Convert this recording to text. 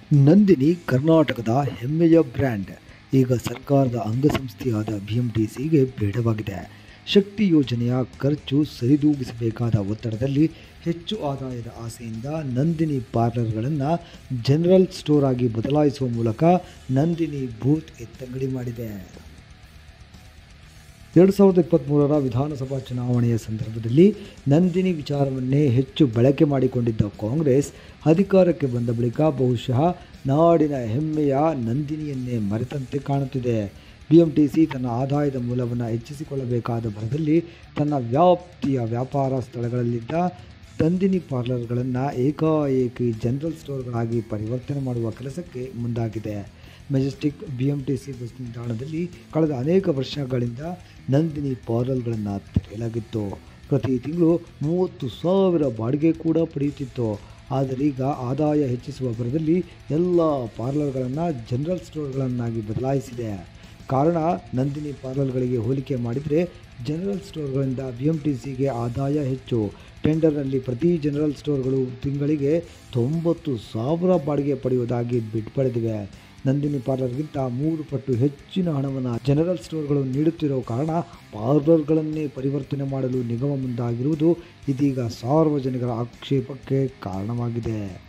ನಂದಿನಿ ಕರ್ನಾಟಕದ ಹೆಮ್ಮೆಯ ಬ್ರ್ಯಾಂಡ್. ಈಗ ಸರ್ಕಾರದ ಅಂಗಸಂಸ್ಥೆಯಾದ ಬಿಎಂಟಿಸಿಗೆ ಬೇಡವಾಗಿದೆ. ಶಕ್ತಿ ಯೋಜನೆಯ ಖರ್ಚು ಸರಿದೂಗಿಸಬೇಕಾದ ಒತ್ತಡದಲ್ಲಿ ಹೆಚ್ಚು ಆದಾಯದ ಆಸೆಯಿಂದ ನಂದಿನಿ ಪಾರ್ಲರ್ಗಳನ್ನು ಜನರಲ್ ಸ್ಟೋರ್ ಆಗಿ ಬದಲಾಯಿಸುವ ಮೂಲಕ ನಂದಿನಿ ಬೂತ್ ಎತ್ತಂಗಡಿ ಮಾಡಿದೆ. 2023ರ ವಿಧಾನಸಭಾ ಚುನಾವಣೆಯ ಸಂದರ್ಭದಲ್ಲಿ ನಂದಿನಿ ವಿಚಾರವನ್ನೇ ಹೆಚ್ಚು ಬಳಕೆ ಮಾಡಿಕೊಂಡಿದ್ದ ಕಾಂಗ್ರೆಸ್ ಅಧಿಕಾರಕ್ಕೆ ಬಂದ ಬಳಿಕ ಬಹುಶಃ ನಾಡಿನ ಹೆಮ್ಮೆಯ ನಂದಿನಿಯನ್ನೇ ಮರೆತಂತೆ ಕಾಣುತ್ತಿದೆ. ಬಿಎಂಟಿಸಿ ತನ್ನ ಆದಾಯದ ಮೂಲವನ್ನು ಹೆಚ್ಚಿಸಿಕೊಳ್ಳಬೇಕಾದ ಭರದಲ್ಲಿ ತನ್ನ ವ್ಯಾಪ್ತಿಯ ವ್ಯಾಪಾರ ಸ್ಥಳಗಳಲ್ಲಿದ್ದ ನಂದಿನಿ ಪಾರ್ಲರ್ಗಳನ್ನು ಏಕಾಏಕಿ ಜನರಲ್ ಸ್ಟೋರ್ಗಳಾಗಿ ಪರಿವರ್ತನೆ ಮಾಡುವ ಕೆಲಸಕ್ಕೆ ಮುಂದಾಗಿದೆ. ಮೆಜೆಸ್ಟಿಕ್ ಬಿಎಂಟಿಸಿ ಬಸ್ ನಿಲ್ದಾಣದಲ್ಲಿ ಕಳೆದ ಅನೇಕ ವರ್ಷಗಳಿಂದ ನಂದಿನಿ ಪಾರ್ಲರ್ಗಳನ್ನು ತೆರೆಯಲಾಗಿತ್ತು. ಪ್ರತಿ ತಿಂಗಳು 30,000 ಬಾಡಿಗೆ ಕೂಡ ಪಡೆಯುತ್ತಿತ್ತು. ಆದರೆ ಈಗ ಆದಾಯ ಹೆಚ್ಚಿಸುವ ಭರದಲ್ಲಿ ಎಲ್ಲ ಪಾರ್ಲರ್ಗಳನ್ನು ಜನರಲ್ ಸ್ಟೋರ್ಗಳನ್ನಾಗಿ ಬದಲಾಯಿಸಿದೆ. ಕಾರಣ, ನಂದಿನಿ ಪಾರ್ಲರ್ಗಳಿಗೆ ಹೋಲಿಕೆ ಮಾಡಿದರೆ ಜನರಲ್ ಸ್ಟೋರ್ಗಳಿಂದ ಬಿಎಂಟಿಸಿಗೆ ಆದಾಯ ಹೆಚ್ಚು. ಟೆಂಡರ್ನಲ್ಲಿ ಪ್ರತಿ ಜನರಲ್ ಸ್ಟೋರ್ಗಳು ತಿಂಗಳಿಗೆ 90,000 ಬಾಡಿಗೆ ಪಡೆಯುವುದಾಗಿ ಬಿಡ್ ಪಡೆದಿವೆ. ನಂದಿನಿ ಪಾರ್ಲರ್ಗಿಂತ 3 ಪಟ್ಟು ಹೆಚ್ಚಿನ ಹಣವನ್ನು ಜನರಲ್ ಸ್ಟೋರ್ಗಳು ನೀಡುತ್ತಿರುವ ಕಾರಣ ಪಾರ್ಲರ್ಗಳನ್ನೇ ಪರಿವರ್ತನೆ ಮಾಡಲು ನಿಗಮ ಮುಂದಾಗಿರುವುದು ಇದೀಗ ಸಾರ್ವಜನಿಕರ ಆಕ್ಷೇಪಕ್ಕೆ ಕಾರಣವಾಗಿದೆ.